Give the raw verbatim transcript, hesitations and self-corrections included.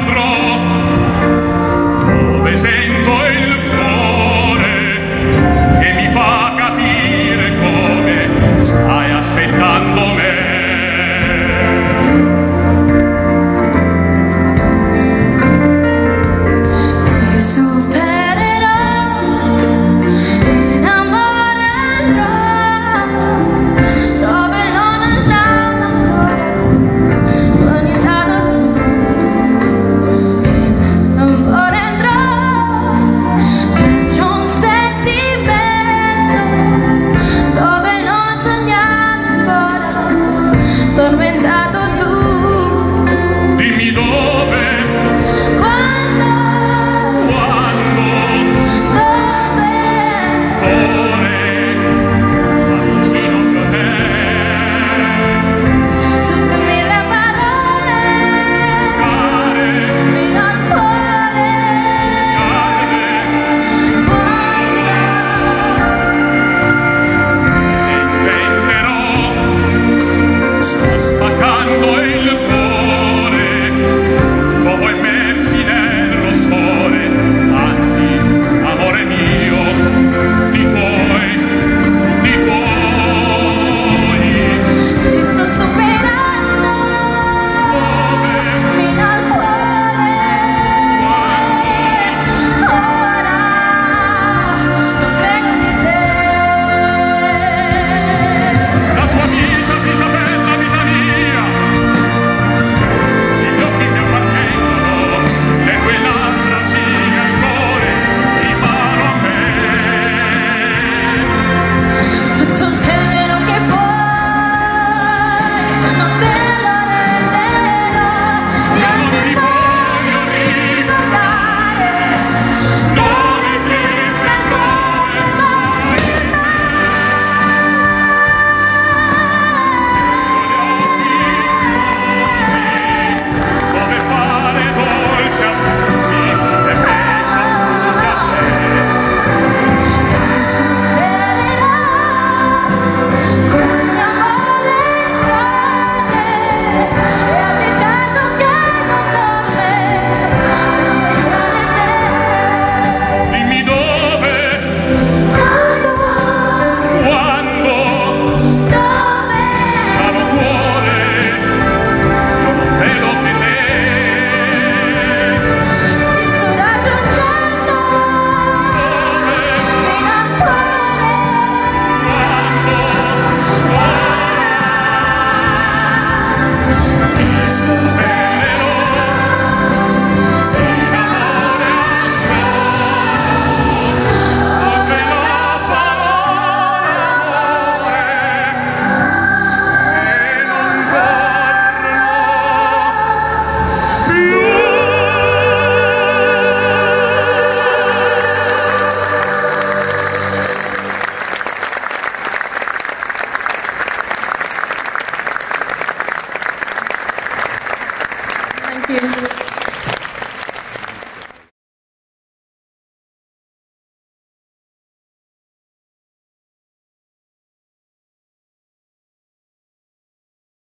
andrò dove sento il cuore che mi fa capire come stai aspettando me. Tormentato tu, Dimmi dove, quando, quando, dove, cuore, vicino a te. tutte mille parole, Care, fino al cuore, intenderò, sto spaccando il cuore, dopo immersi nel rossore, tanti, amore mio, di tuoi, di tuoi. ti sto superando, fino al cuore, ora non vengo di te. La tua vita, vita bella, vita mia, gli occhi che appartengono, le tue labbra siga il cuore, in mano a me. Tutto il tempo che puoi, non te lo renderò. Io Non ti ti voglio ricordare, non esiste ancora mai. Dove fare dolci abusi e penso abusi a te. supererò con mio amore in frate e agitato che non dorme per te. Dimmi dove, Quando, quando, dove, caro cuore, non vedo che te. ti sto raggiungendo fino al cuore, ti supererò. Thank you.